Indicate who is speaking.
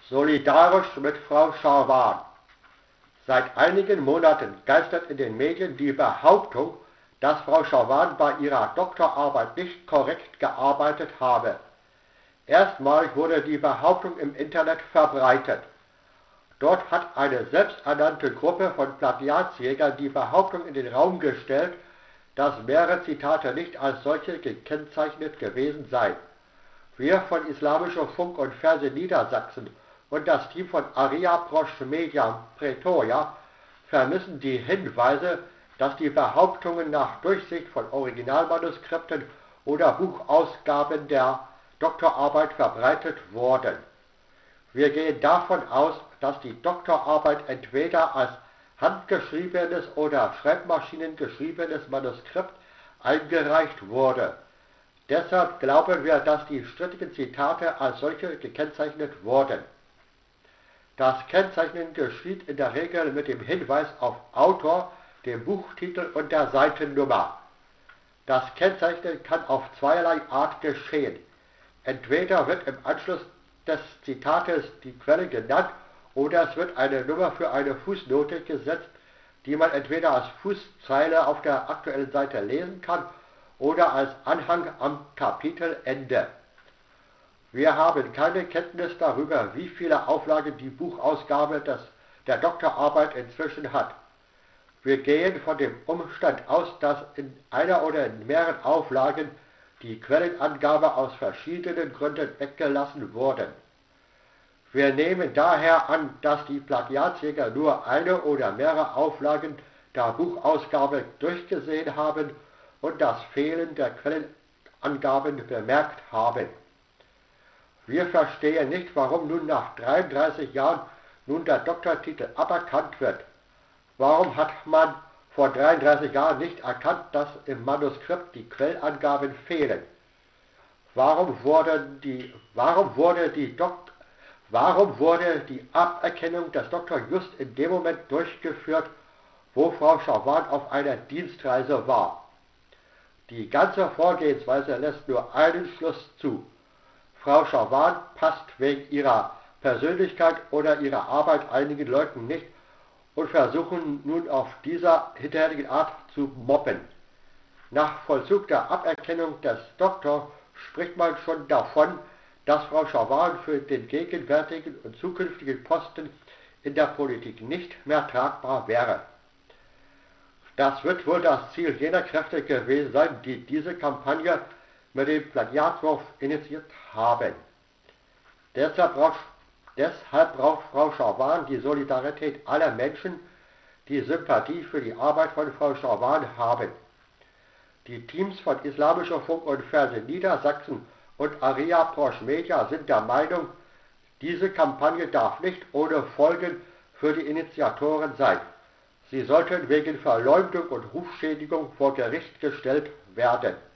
Speaker 1: Solidarisch mit Frau Scharwan. Seit einigen Monaten geistert in den Medien die Behauptung, dass Frau Scharwan bei ihrer Doktorarbeit nicht korrekt gearbeitet habe. Erstmalig wurde die Behauptung im Internet verbreitet. Dort hat eine selbsternannte Gruppe von Plagiatsjägern die Behauptung in den Raum gestellt, dass mehrere Zitate nicht als solche gekennzeichnet gewesen seien. Wir von Islamischer Funk und Fernsehen Niedersachsen und das Team von Aria Prosch Media Pretoria vermissen die Hinweise, dass die Behauptungen nach Durchsicht von Originalmanuskripten oder Buchausgaben der Doktorarbeit verbreitet wurden. Wir gehen davon aus, dass die Doktorarbeit entweder als handgeschriebenes oder schreibmaschinengeschriebenes Manuskript eingereicht wurde. Deshalb glauben wir, dass die strittigen Zitate als solche gekennzeichnet wurden. Das Kennzeichnen geschieht in der Regel mit dem Hinweis auf Autor, dem Buchtitel und der Seitennummer. Das Kennzeichnen kann auf zweierlei Art geschehen. Entweder wird im Anschluss des Zitates die Quelle genannt oder es wird eine Nummer für eine Fußnote gesetzt, die man entweder als Fußzeile auf der aktuellen Seite lesen kann oder als Anhang am Kapitelende. Wir haben keine Kenntnis darüber, wie viele Auflagen die Buchausgabe der Doktorarbeit inzwischen hat. Wir gehen von dem Umstand aus, dass in einer oder in mehreren Auflagen die Quellenangabe aus verschiedenen Gründen weggelassen wurden. Wir nehmen daher an, dass die Plagiatsjäger nur eine oder mehrere Auflagen der Buchausgabe durchgesehen haben und das Fehlen der Quellenangaben bemerkt haben. Wir verstehen nicht, warum nun nach 33 Jahren nun der Doktortitel aberkannt wird. Warum hat man vor 33 Jahren nicht erkannt, dass im Manuskript die Quellenangaben fehlen? Warum wurde die Aberkennung des Doktor just in dem Moment durchgeführt, wo Frau Scharwan auf einer Dienstreise war? Die ganze Vorgehensweise lässt nur einen Schluss zu. Frau Scharwan passt wegen ihrer Persönlichkeit oder ihrer Arbeit einigen Leuten nicht und versuchen nun auf dieser hinterhältigen Art zu mobben. Nach Vollzug der Aberkennung des Doktors spricht man schon davon, dass Frau Scharwan für den gegenwärtigen und zukünftigen Posten in der Politik nicht mehr tragbar wäre. Das wird wohl das Ziel jener Kräfte gewesen sein, die diese Kampagne mit dem Plagiatswurf initiiert haben. Deshalb braucht Frau Scharwan die Solidarität aller Menschen, die Sympathie für die Arbeit von Frau Scharwan haben. Die Teams von Islamischer Funk und Fernsehen Niedersachsen und Aria Prosch Media sind der Meinung, diese Kampagne darf nicht ohne Folgen für die Initiatoren sein. Sie sollten wegen Verleumdung und Rufschädigung vor Gericht gestellt werden.